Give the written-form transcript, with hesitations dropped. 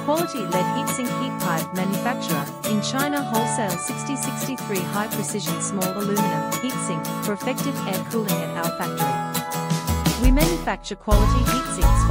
quality LED Heatsink Heatpipe Manufacturer in China Wholesale 6063 high precision small aluminum heatsink for effective air cooling at our factory. We manufacture quality heatsinks